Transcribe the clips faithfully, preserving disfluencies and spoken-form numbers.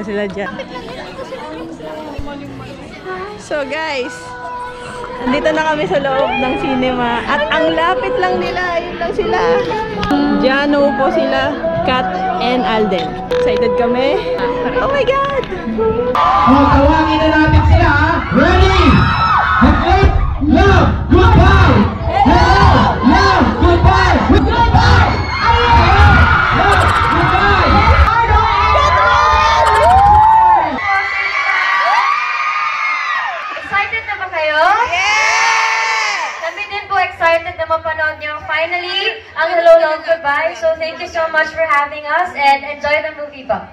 pa sila dyan. So guys, nandito na kami sa loob ng cinema. At ang lapit lang nila, yun lang sila. Diyan po sila, Kat and Alden. Excited kami. Oh my God! Oh, tawagin na natin sila, ha? Ready? Hello, love, goodbye! Hello, love, goodbye! Goodbye! Hello, love, goodbye! Excited na ba kayo? Yeah! Kami din po excited na mapanood nyo finally ang Hello, Love, Goodbye. So thank you so much for having us and enjoy the movie po.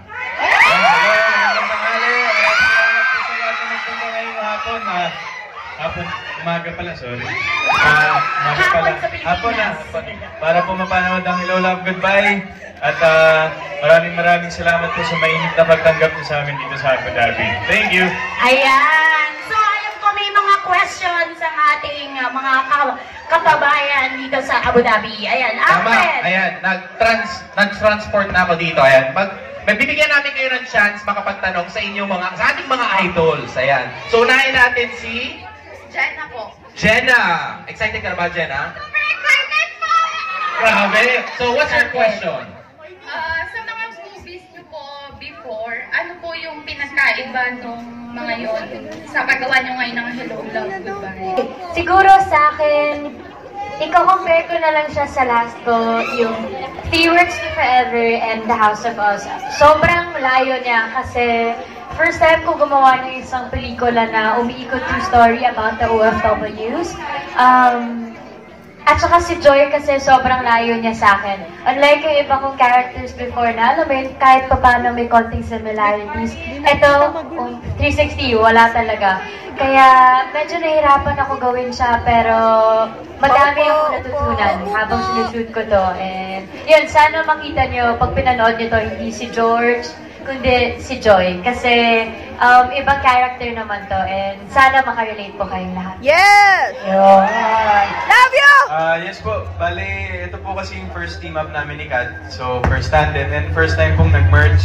Hapon, uh, hapon, umaga pala, sorry. Uh, umaga pala. Hapon na, hapon. Para po mapanood ang Hello, Love, Goodbye. At uh, maraming maraming salamat po sa mainit na pagtanggap niyo sa amin dito sa Abu Dhabi. Thank you! Ayan! So, alam ko may mga questions ang ating uh, mga kababayan dito sa Abu Dhabi. Ayan, Tama, Alfred! ayan, nag-trans, nag-transport na ako dito. Ayan, pag Bibigyan namin kayo ng chance makapagtanong sa inyong mga, sa ating mga idols. Ayan. So, unahin natin si Jenna po. Jenna. Excited ka na ba, Jenna? Super excited po! Grabe. So, what's your question? Uh, sa mga movies niyo po before, ano po yung pinagkaiba nung mga yon sa paggawa niyo ngayon ng Hello, Love, Goodbye? Siguro sa akin, iko-compare ko na lang siya sa last ko, yung Three Words to Forever and The House of Us. Sobrang layo niya kasi first time ko gumawa ng isang pelikula na umiikot yung story about the O F Ws. Um, at saka si Joy kasi sobrang layo niya sa akin. Unlike yung iba kong characters before na, alam mo yun, kahit pa paano may konting similarities. Ito, um, three sixty, wala talaga. Kaya medyo nahihirapan ako gawin siya, pero madami akong natutunan habang sinushoot ko to. And yun, sana makita nyo, pag pinanood nyo to, hindi si George, kundi si Joy. Kasi um, ibang character naman to. And sana makarelate po kayong lahat. Yes! Yun! Love you! Uh, yes po, bali, ito po kasi yung first team up namin ni Kat. So, first tandem, and first time pong nag-merge.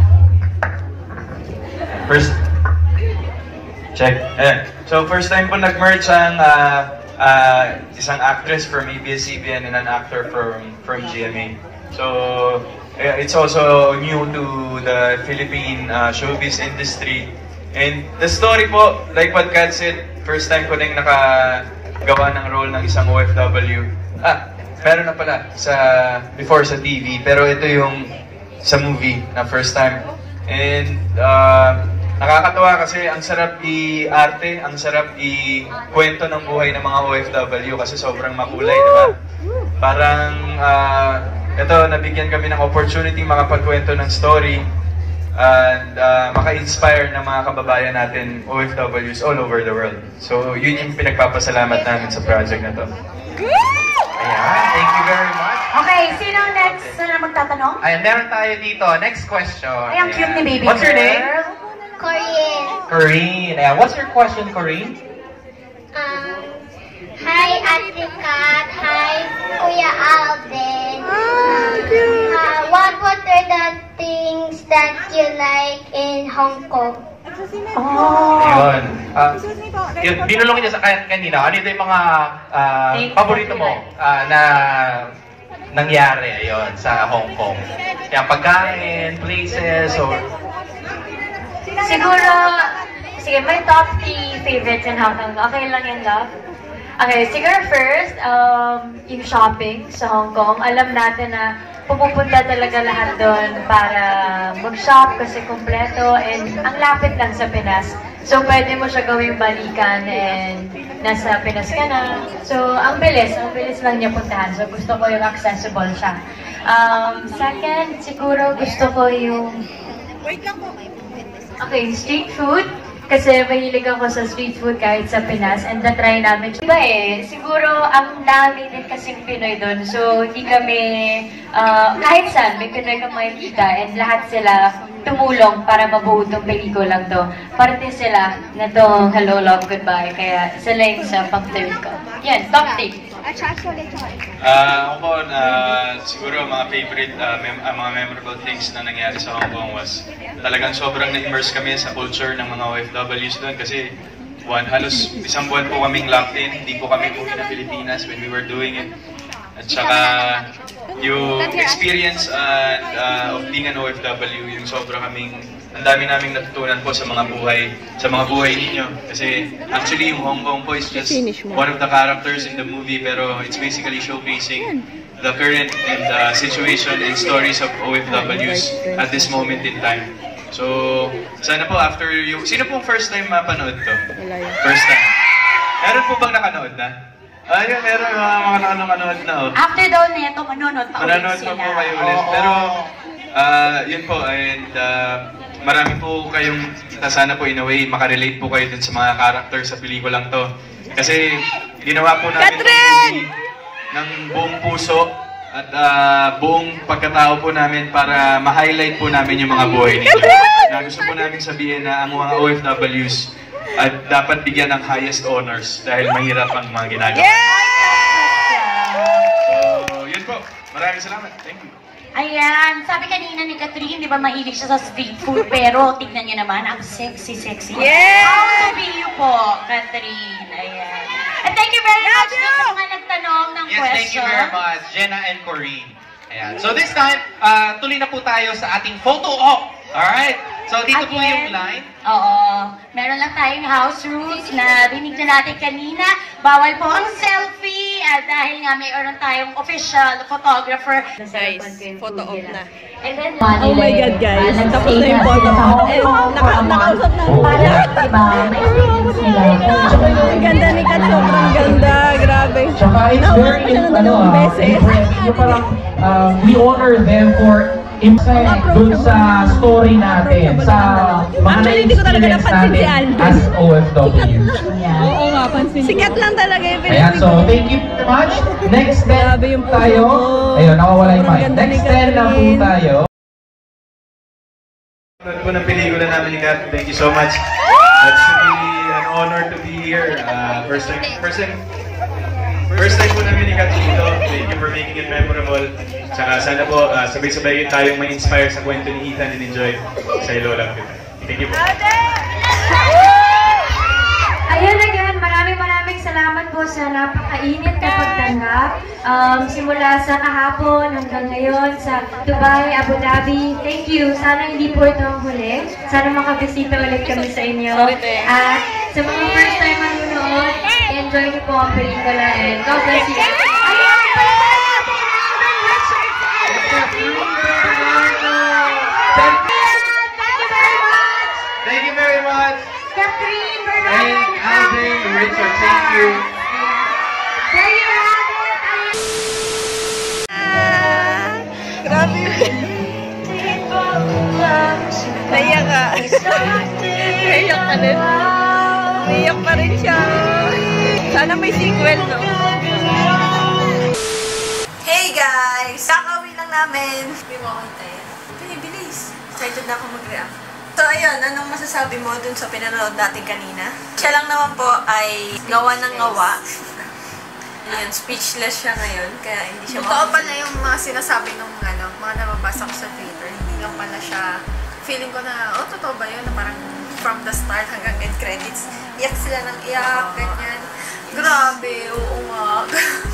First, check. Ayan. So, first time po nag-merge ang uh, uh, isang actress from A B S C B N and an actor from from G M A. So, uh, it's also new to the Philippine uh, showbiz industry. And the story po, like what Kat said, first time ko nang nakagawa ng role ng isang O F W. Ah, meron na pala sa before sa T V, pero ito yung sa movie na first time. And uh, nakakatawa kasi ang sarap i-arte, ang sarap i-kwento ng buhay ng mga O F W kasi sobrang makulay, di ba? Parang, uh, ito, nabigyan kami ng opportunity makapagkwento ng story and uh, maka-inspire ng mga kababayan natin, O F Ws all over the world. So, yun yung pinagpapasalamat namin sa project na to. Ayan, thank you very much. Okay, sino ang next na magtatanong? Ayan, meron tayo dito. Next question. Ay, ang cute ni baby What's your name? girl. Korean. Corinne. Ayan, what's your question, Corinne? Um, hi, Ate Kat. Hi, Kuya Alden. Uh, what what are the things that you like in Hong Kong? Oh. Ayun. Uh, yun, binulong niya sa kan kanina. Ano ito yung mga uh, paborito mo uh, na nangyari ayun, sa Hong Kong? Yung pagkain, places, or... Siguro, sige, may top three favorites in Hong Kong. Okay lang yan, love? Okay, siguro first, um, yung shopping sa Hong Kong. Alam natin na pupupunta talaga lahat doon para mag-shop kasi kumpleto and ang lapit lang sa Pinas. So, pwede mo siya gawing balikan and nasa Pinas ka na. So, ang bilis, ang bilis lang niya puntahan. So, gusto ko yung accessible siya. Um, second, siguro gusto ko yung... Wait lang po. Okay, street food. Kasi mahilig ako sa street food kahit sa Pinas and na-try namin. Diba eh, siguro ang dami din kasing Pinoy doon. So, hindi kami, uh, kahit saan, may Pinoy kang makikita and lahat sila tumulong para mabuo itong pelikulang to. Parte sila na itong Hello, Love, Goodbye. Kaya sila yung sa pang-third ko. Yan, top three. Ah, ako po, uh, siguro mga favorite, uh, mem uh, mga memorable things na nangyari sa Hong Kong was talagang sobrang na-immerse kami sa culture ng mga O F Ws doon kasi one, halos isang buwan po kaming locked in, hindi po kami uwi na Pilipinas when we were doing it. At saka yung experience uh, uh, of being an O F W, yung sobra kaming, ang dami naming natutunan po sa mga buhay, sa mga buhay ninyo. Kasi actually yung Hong Kong po is just one of the characters in the movie, pero it's basically showcasing the current and uh, situation and stories of O F Ws at this moment in time. So, sana po after yung, sino pong first time mapanood to? First time. Meron po bang nakanood na? Ayun, meron mga mga nakanood na. Oh. After daw neto, manonood pa ulit Manonood sila. pa po kayo ulit. Pero, uh, yun po, and uh, marami po kayong, sana po in a way, makarelate po kayo dun sa mga character sa pelikulang to. Kasi, ginawa po namin Kathryn! ng buong puso at uh, buong pagkatao po namin para ma-highlight po namin yung mga buhay ninyo. Na gusto po namin sabihin na ang mga O F Ws at dapat bigyan ng highest honors dahil mahirap ang mga ginagawa. So, yun po. Maraming salamat. Thank you. Ayan, sabi kanina ni Kathryn, di ba mahilig siya sa street food, pero tignan niyo naman, ang sexy-sexy. Yeah! How to be you po, Kathryn. Ayan. And thank you very much sa mga nagtanong ng Yes, question. thank you very much, Jenna and Corinne. Ayan. So this time, uh, tuloy na po tayo sa ating photo op. Alright? So dito po yung line. Oo. Meron lang tayong house rules na rinig na natin kanina. Bawal po ang selfie at dahil nga mayroon tayong official photographer. Guys, photo op na. And then, Oh my God, guys. Tapos na yung photo op. And naka nakausap na ako sila. Ang ganda ni Kat, sobrang ganda. Grabe. Tsaka it's Nauna very, ko siya ng ano dalawang ah, beses. yung parang, uh, we honor them for impact dun sa story natin, sa mga Actually, hindi ko talaga na-experience napansin si natin Alden. as O F Ws. Oo nga, pansin. Sikat lang talaga yung Ayan, so thank you very much. Next ten Grabe yung puso tayo. mo. Ayun, nakawala yung Sobrang mic. ganda ni Next ten na po Kathryn. tayo. Panood po ng pelikula namin ni Kat. Thank you so much. It's really an honor to be here. Uh, first time, first time, first time po namin ni Kat dito. Thank you for making it memorable. Tsaka sana po uh, sabay-sabay tayong ma-inspire sa kwento ni Ethan and enjoy sa Ilolang. Thank you po. Ayun again, maraming maraming salamat po sa napakainit na pagtanggap. Um, simula sa kahapon hanggang ngayon sa Dubai, Abu Dhabi. Thank you. Sana hindi po ito ang huli. Sana makabisita ulit kami sa inyo. At sa mga first time manunood, enjoy niyo po ang pelikula and God bless you. Ayun! Thank you very much. Kathryn, And Bernard, Alden, Richard, thank you. there you have it. Grabe yun. Naiyak ka. Naiyak ka rin. Naiyak pa rin siya. Sana may sequel, no? Hey guys! Kakawin lang namin. May makita yan. Bilis. Excited na ako mag-react. So ayun, anong masasabi mo dun sa pinanood natin kanina? Siya lang naman po ay gawa ng gawa. Ayun, speechless siya ngayon, kaya hindi siya Totoo pala yung mga sinasabi nung ano, mga nababasa ko sa Twitter. Hindi lang pala siya, feeling ko na, oh, totoo ba yun? Na parang from the start hanggang end credits, iyak sila ng iyak, ganyan. Grabe, oo nga.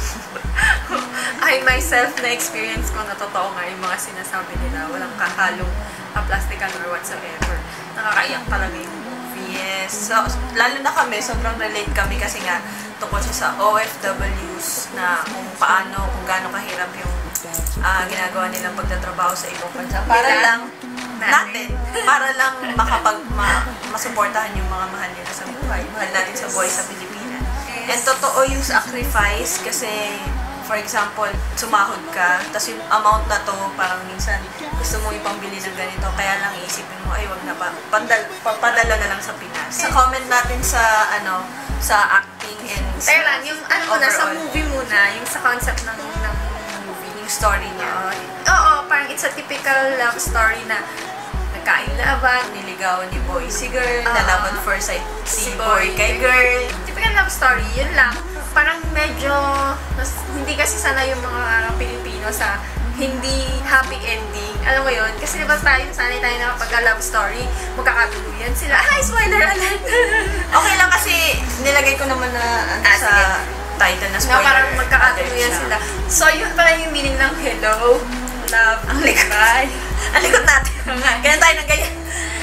I myself na-experience ko na totoo nga yung mga sinasabi nila. Walang kahalong plastikan or whatsoever. Nakakaiyak talaga yung movie. Yes. So, lalo na kami, sobrang relate kami kasi nga tungkol siya sa O F Ws na kung paano, kung gaano kahirap yung uh, ginagawa nilang pagtatrabaho sa ibang bansa. Para lang natin, para lang makapag ma, masuportahan yung mga mahal nila sa buhay. Mahal natin sa buhay sa Pilipinas. And totoo yung sacrifice kasi for example, sumahod ka, tapos yung amount na to, parang minsan gusto mo ipambili ng ganito, kaya lang iisipin mo, ay wag na pa, pandal, papadala na lang sa Pinas. Sa comment natin sa, ano, sa acting and Tayo lang, yung ano muna, sa overall. movie muna, yung sa concept ng, ng movie, yung story niya. Oo, oo, parang it's a typical love story na nagkain laban, Niligawan ni boy si girl, Oo. nalaban first sight si Si boy boy kay kay girl. typical love story, yun lang. Parang medyo, mas, hindi kasi sana yung mga Pilipino sa hindi happy ending. Alam mo yun? Kasi diba tayo, sanay tayo na kapag love story, magkakatuluyan sila. Ay, spoiler alert! Okay lang kasi nilagay ko naman na ano, Ah, sa title na Na spoiler. parang magkakatuluyan sila. So, yun pala yung meaning ng hello, love, Ang likod. bye. Ang likod natin. Ganyan tayo ng ganyan.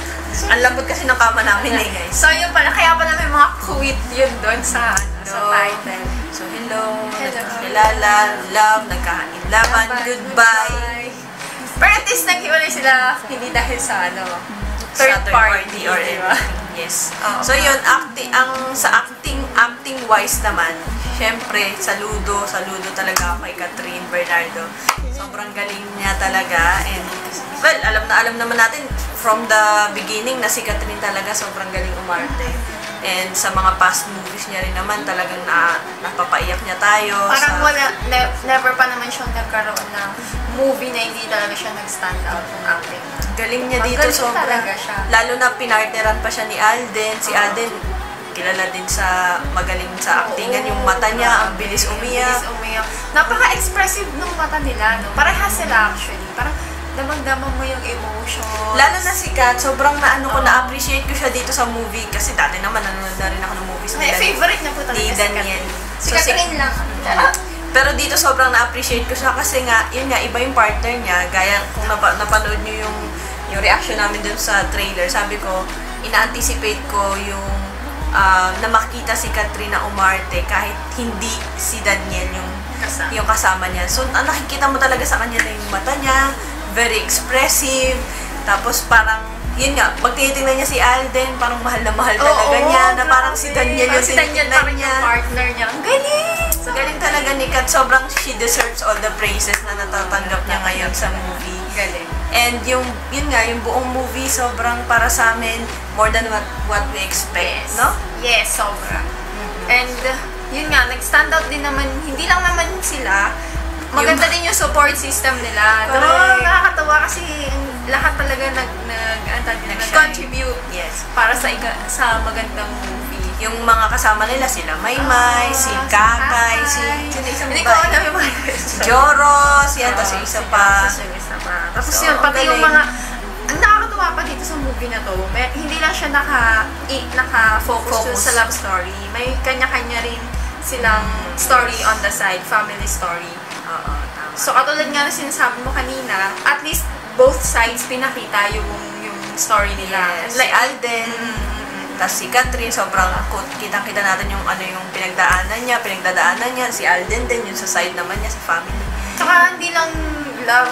Ang lambot kasi ng kama namin eh, guys. So, yun pala. Kaya pala may mga quote yun doon sa, ano, sa title. So, hello, Hello. nagkakilala, love, nagkakainlaban, goodbye. Pero at least naghiwalay sila hindi dahil sa ano, Sa third party, or diba? anything. Yes. Oo. So, yun, acting, ang sa acting, acting wise naman, syempre, saludo, saludo talaga ako kay Kathryn Bernardo. Sobrang galing niya talaga. And, well, alam na alam naman natin from the beginning na si Kathryn talaga sobrang galing umarte. And sa mga past movies niya rin naman, talagang na, napapaiyak niya tayo. Parang sa, wala, ne never pa naman siyang nagkaroon ng movie na hindi talaga siya nag-stand out ng acting. Galing niya dito, Magaling sobrang. talaga siya. Lalo na pinartneran pa siya ni Alden. Si Alden, kilala din sa magaling sa actingan. Yung mata niya, ang bilis umiyak. Bilis umiyak. Napaka-expressive ng mata nila, no? Parehas sila actually. Parang damang-damang mo yung emotions. Lalo na si Kat, sobrang na ano ko, na-appreciate ko siya dito sa movie. Kasi dati naman, nanonood na rin ako ng movies Ay, nila. favorite niya po talaga Ni si Daniel. Si So, si- Kathryn lang. Pero dito sobrang na-appreciate ko siya kasi nga, yun nga, iba yung partner niya. Gaya kung napa napanood niyo yung, yung reaction namin dun sa trailer, sabi ko, ina-anticipate ko yung uh, na makita si Kathryn na umarte kahit hindi si Daniel yung Kasama. yung kasama niya. So, ang nakikita mo talaga sa kanya na yung mata niya, very expressive, tapos parang, yun nga, pag tinitingnan niya si Alden, parang mahal na mahal talaga Oo, niya, na parang grabe. si Daniel yung Parang si Daniel tinitingnan parang niya. yung partner niya. Ang galing! So, galing talaga ni Kat. Sobrang she deserves all the praises na natatanggap niya ngayon sa movie. Galing. And yung, yun nga, yung buong movie, sobrang para sa amin, more than what what we expect, Yes. no? Yes, sobra. And, uh, yun nga, nag-stand out din naman, hindi lang naman sila, maganda din yung support system nila. Correct. Diba, nakakatawa kasi lahat talaga nag, nag, nag, nag-contribute Yes. para sa iga, sa magandang movie. Yung mga kasama nila, sila Maymay, si Kakay, si... Sino isang Hindi ko babae? alam yung mga Si Joros, yan, tapos yung isa pa. Tapos yung isa pa. Tapos So, yun, pati yung galing. mga... Ang nakakatuwa pa dito sa movie na to, may, hindi lang siya naka, i, naka-focus dun Focus. sa love story. May kanya-kanya rin silang story on the side, family story. Oo, tama. So, katulad nga na sinasabi mo kanina, at least both sides pinakita yung yung story nila. Yes. Like, Si Alden, tapos si Kathryn, sobrang kitang-kita natin yung ano yung pinagdaanan niya, pinagdadaanan niya. Si Alden din, yung sa side naman niya, sa family. Tsaka hindi lang love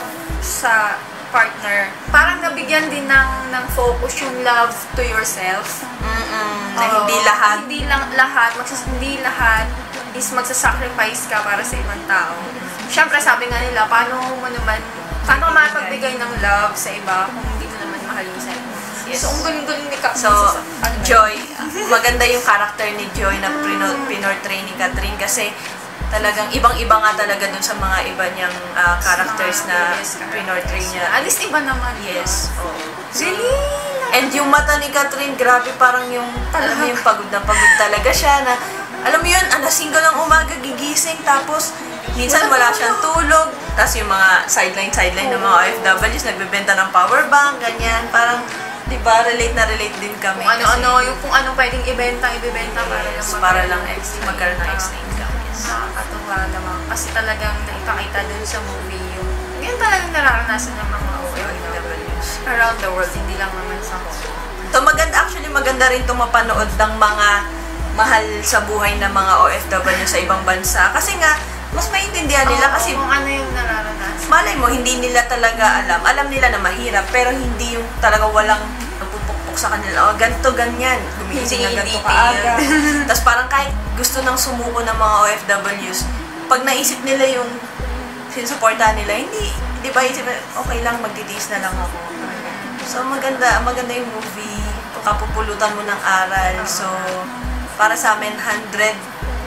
sa partner. Parang nabigyan din ng, ng focus yung love to yourself. Mm-mm, na Oo. hindi lahat. Hindi lang lahat, magsas hindi lahat is magsasacrifice ka para sa ibang tao. Siyempre, sabi nga nila, paano mo naman, paano ka mapagbigay ng love sa iba kung hindi mo naman mahal yung sarili mo? Yes. So, ang galing-galing ni Kathryn. So, sa- ano ba? Joy, maganda yung character ni Joy na pino- pinortray ni Kathryn kasi talagang ibang-iba nga talaga dun sa mga iba niyang ah, characters na Yes, pinortray niya. At least iba naman. Yes. Oo. So, Galing! and yung mata ni Kathryn, grabe parang yung, alam mo yung pagod na pagod talaga siya na, alam mo yun, alas singko ng umaga gigising, tapos minsan wala siyang tulog, tapos yung mga sideline-sideline ng mga O F Ws, nagbebenta ng power bank, ganyan, parang, di ba, relate na relate din kami. Kung ano-ano, yung kung anong pwedeng ibenta, ibibenta para lang Yes, magkaroon para lang ng extra, magkaroon ng extra income. Yes. Nakakatuwa naman. Kasi talagang naipakita dun sa movie yung yun talagang nararanasan ng mga O F Ws around the world, hindi lang naman sa Hong Kong. So maganda, actually maganda rin itong mapanood ng mga mahal sa buhay na mga O F W sa ibang bansa. Kasi nga, mas maintindihan nila kasi kung ano yung nararanasan. malay mo, hindi nila talaga alam. Alam nila na mahirap, pero hindi yung talaga walang nagpupukpuk sa kanila. O, ganito, ganyan. Gumising na ganito kaaga. Tapos parang kahit gusto nang sumuko ng mga O F Ws, pag naisip nila yung sinusuportahan nila, hindi, di ba, isip, okay lang, magtitiis na lang ako. So, maganda, maganda yung movie. Kapupulutan mo ng aral. So, para sa amin, one hundred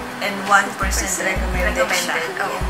one percent recommended siya. Oo.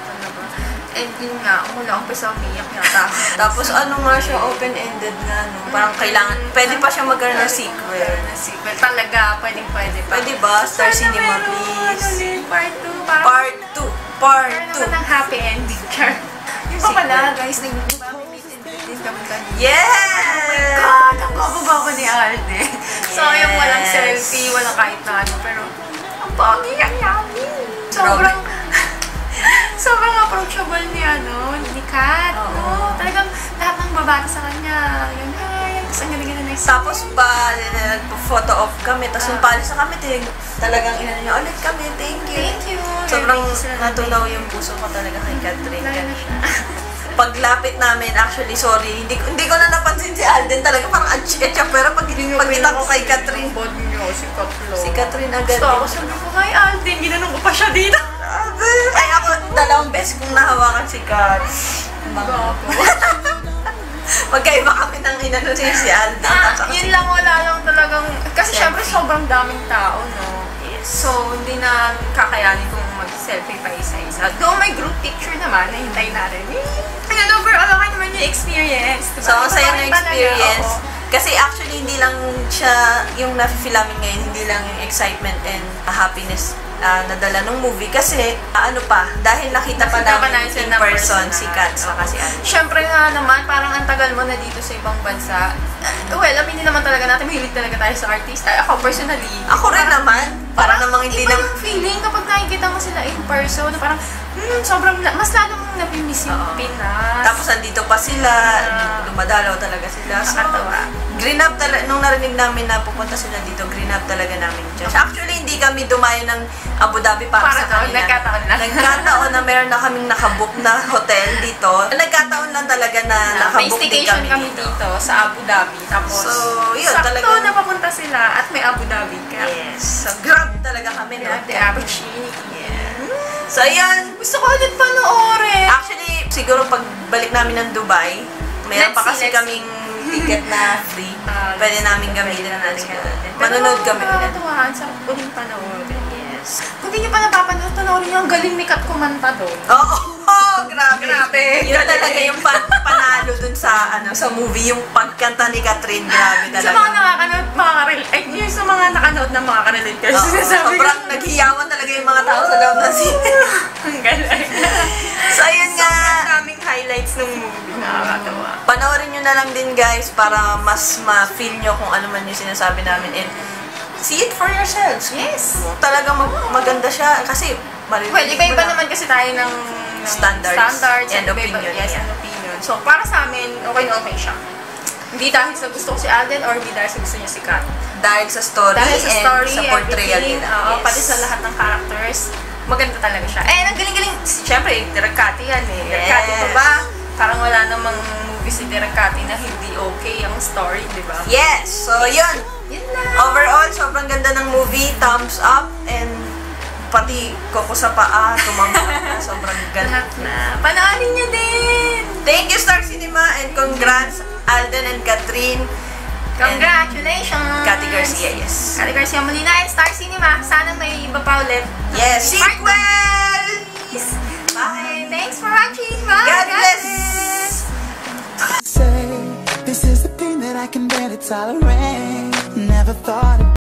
And yun nga, umula umpisa umiyak yata. Tapos ano nga siya, open-ended nga, no? Parang kailangan, pwede pa siya magkaroon ng sequel. Na sequel. Talaga, pwedeng pwede pa. Pwede ba? Star Cinema, please. Part two. parang... Part two. Part Parang two. naman ng happy ending, char. Yung pa pala, guys, nag-meet din kami kanina. Yes! Oh my God! Ang gwapo-gwapo ni Alden. So, yung walang selfie, walang kahit na ano, pero ang pogi, ang yummy. Sobrang, sobrang approachable ni, ano, ni Kat, no? Talagang lahat ng babata sa kanya. Yung, hi, tapos ang galing-galing na Tapos pa, photo off kami, tapos nung palis na kami, talagang inano niya ulit kami, thank you. Thank you. Sobrang natunaw yung puso ko talaga kay Kathryn. Paglapit namin, actually, sorry, hindi, hindi ko na napansin si Alden talaga, parang atcha-atcha, pero pag, pag kita ko kay Kathryn, si Kathryn. si Kathryn agad. Gusto ako, sabi ko, hi Alden, ginanong ko pa siya dito. Ay, ako, dalawang beses kong nahawakan si Kat. Gapo. Magkaiba kami ng inano si si Alden. Ah, at saka yun si- lang, wala lang talagang, kasi Selfie. syempre sobrang daming tao, no? So, hindi na kakayanin kung mag-selfie pa isa-isa. Though may group picture naman, nahintay natin. Eh, and overall, okay naman yung experience. Diba? So, ang saya ng Iba-iba talaga, experience. oo. Kasi actually, hindi lang siya, yung nafe-feel namin ngayon, hindi lang yung excitement and happiness uh, nadala ng movie. Kasi, uh, ano pa, dahil nakita pa Nakita pa namin namin sila in ng person personal. si Kat saka si Alden. Siyempre nga naman, parang ang tagal mo na dito sa ibang bansa. Uh, well, aminin naman talaga natin, mahilig talaga tayo sa artista. Ako, personally. Ako rin naman. Para namang hindi iba na... yung feeling kapag nakikita mo sila in person. Na parang, hmm, sobrang, mas lalo mong nabimiss yung Oo. Pinas. Tapos nandito pa sila, Yeah. dumadalaw talaga sila. So, Nakakatawa. green up talaga, nung narinig namin na pupunta sila dito, green up talaga namin dyan. Actually, hindi kami dumayo ng Abu Dhabi para, Para sa to, kanila. nagkataon lang. Nagkataon na meron na kaming nakabook na hotel dito. Nagkataon lang talaga na May nakabook din staycation kami, kami dito sa Abu Dhabi. Tapos, So, yun, sakto talagang- na papunta sila at may Abu Dhabi ka. Yes. So, grab talaga kami. No? Yeah, the opportunity. Yeah. So, ayan. Gusto ko ulit panoorin. Actually, siguro pagbalik namin ng Dubai, mayroon Let's pa see, kasi let's kaming ticket na free. Ah, Pwede namin gamitin na natin. Manonood kami ulit. Nakakatuwa, sa uling panoorin. Yes. Kung hindi nyo pa napapanood, panoorin nyo, ang galing ni Kat kumanta doon. Oo, oh, oh, grabe. Grabe. Yun talaga yung pan panalo dun sa ano sa movie, yung pagkanta ni Kathryn. Grabe Sa mga talaga. nakakanood, makaka-relate. Eh, yung sa mga nakanood na makaka-relate kasi Oo, sinasabi ko. sobrang naghiyawan talaga yung mga tao sa loob ng scene. Ang galing. So, ayun nga. Sobrang daming highlights ng movie. Nakakatawa. Panoorin nyo na lang din guys para mas ma-feel nyo kung ano man yung sinasabi namin and see it for yourselves. Yes. Talagang mag maganda siya kasi marinig Well, iba-iba mo na. naman kasi tayo ng, ng Standards standards and iba-iba- opinion, Yes, yeah. and opinion. So, para sa amin, okay na okay siya. Hindi dahil sa gusto ko si Alden or hindi dahil sa gusto niya si Kat. Dahil sa story Dahil sa story, and sa portrayal everything, nila. oo, Yes. pati sa lahat ng characters, maganda talaga siya. Eh, ang galing-galing, siyempre, Direk Cathy yan eh. Direk Yes. Cathy pa ba? Parang wala namang movie si Direk Cathy na hindi okay ang story, di ba? Yes! So, yun. Yun na. Overall, sobrang ganda ng movie. Thumbs up and pati koko sa paa, tumangka na. Sobrang ganda. Lahat na. Panoorin niyo din! Thank you, Star Cinema, and congrats, Alden and Kathryn. Congratulations! Kathy Garcia, yes. Kathy Garcia Molina and Star Cinema. Sana may iba pa ulit. Yes, Part sequel! Peace. Bye! Thanks for watching. Bye! God bless! Say, this is the pain that I can barely tolerate. Never thought